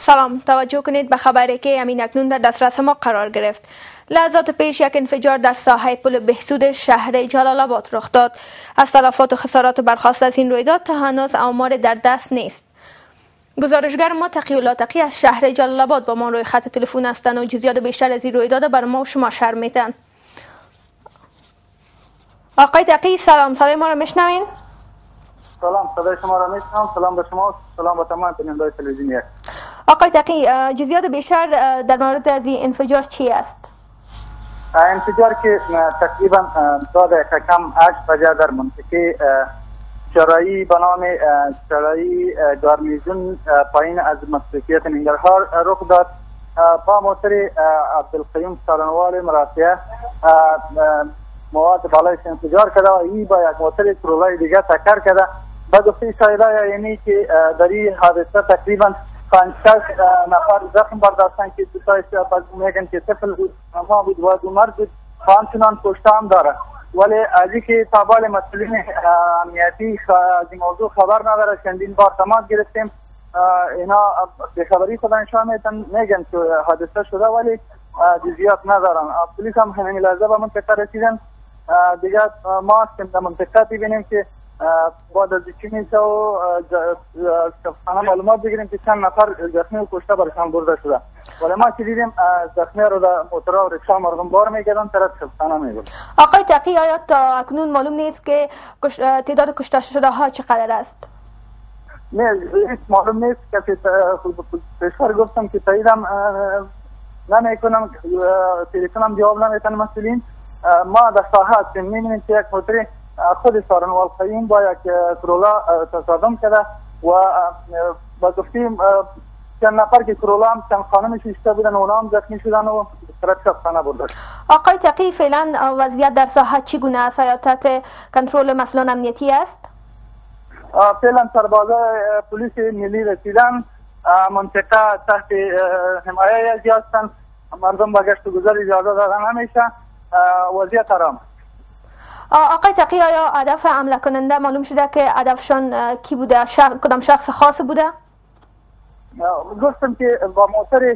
سلام، توجه کنید به خبری که امین اکنون در دسترس ما قرار گرفت. لحظات پیش یک انفجار در ساحه پل بهسود شهر جلال آباد رخ داد. از تلفات و خسارات برخاسته از این رویداد تا هنوز آمار در دست نیست. گزارشگر ما تقی‌الله تقی از شهر جلال آباد با ما روی خط تلفن هستند و جزئیات بیشتر از این رویداد بر ما و شما شرح میدن. آقای تقی، سلام، صدای ما را میشنوین؟ سلام، صدای شما را میشنوم. سلام به شما، سلام به تمام بینندگان تلویزیونی. آقای تقی، جزئیات بیشتر در مورد از این انفجار چی است؟ انفجار که تقریبا ساعت کم 8 بجه در منطقه چرایی به نام چرایی گارنیزون پایین از مسلکیت ننگرهار رخ داد. با موتر عبدالقیوم سارنوال مرافعه مواد بالایش انفجار کرده و این با یک موتر کرولای دیگه تکر کرده. به گفته شاهدای یعنی که در این حادثه تقریبا 5 نفر زخم برداشتن که دوتایش میگن که طفل بود، ما بود و دو مرد بود و همچنان کشته هم داره. ولی از اینکه تابال مسئولین امنیتی از این موضوع خبر نداره، چندین بار تماس گرفتیم، اینا بخبری خود نشان میگن که حادثه شده ولی جزئیات ندارن. پلیس هم همین لحظه به منطقه رسیدن. دیگه ما هستیم در منطقه ببینیم که بعد از چی میشه و معلومات بگیریم که چند نفر زخمی و کشته برشان برده شده. ولی ما که دیدیم زخمی رو در موترها و رکشا مردم بار میگردن طرف شبستانه میگرد. آقای تقی، آیا تا اکنون معلوم نیست که تعداد کشته شده ها چقدر است؟ نه، معلوم نیست که پیشتر گفتم که تاییدم نمیکنم، تلفنم جواب نمیتن مسئولین. ما در ساحه هستیم، میبینیم که یک موتر خود سارنوال قیوم با یک کرولا تصادم کرده و با گفتیم چند نفر که کرولا هم چند خانمش ایسته بودن و اونا هم زخمی شدن و طرف شبستانه برده. آقای تقی، فعلا وضعیت در ساحه چگونه است؟ آیا تحت کنترل مسئولان امنیتی است؟ فعلا سربازای پلیس ملی رسیدن، منطقه تحت حمایه ازی هستند، مردم با گشت و گذر اجازه دادن نمیشه، وضعیت آرام. آقای تقی، آیا هدف حمله کننده معلوم شده که هدفشان کی بوده؟ کدام شخص خاص بوده؟ گفتم که با موتر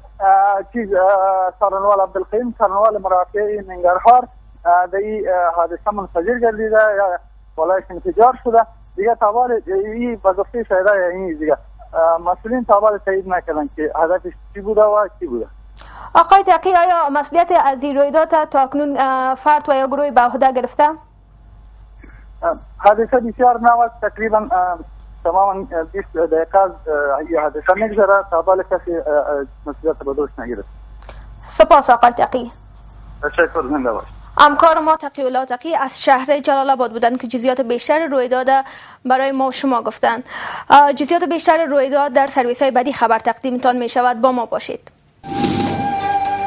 سارنوال عبدالقیوم سارنوال مرافعه ننگرهار در این حادثه منفجر گردیده یا بالایش انفجار شده. دیگه تابال این با گفته شاهدای این دیگه مسئولین تابال تایید نکردن که هدفش چی بوده و کی بوده. آقای تقی، آیا مسئولیت از این رویداد تا اکنون فرد و یا گروه به عهده گرفته؟ حادثه بسیار نو، تقریبا تماما 20 دقیقه از این حادثه میگذره، تابال کسی مسئولیت به دوش نگرفت. سپاس آقای تقی. تشکر، زنده باش. همکار ما تقی‌الله تقی از شهر جلال آباد بودند که جزئیات بیشتر رویداد برای ما و شما گفتند. جزئیات بیشتر رویداد در سرویس های بعدی خبر تقدیمتان می شود، با ما باشید.